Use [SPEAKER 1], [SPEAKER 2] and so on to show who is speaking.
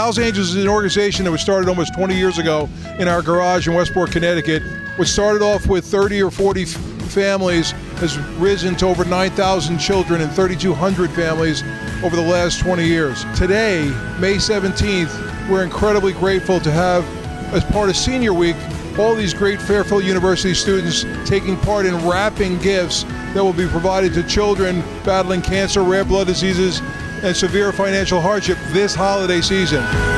[SPEAKER 1] House Angels is an organization that was started almost 20 years ago in our garage in Westport, Connecticut, which started off with 30 or 40 families, has risen to over 9,000 children and 3,200 families over the last 20 years. Today, May 17th, we're incredibly grateful to have, as part of Senior Week, all these great Fairfield University students taking part in wrapping gifts that will be provided to children battling cancer, rare blood diseases, and severe financial hardship this holiday season.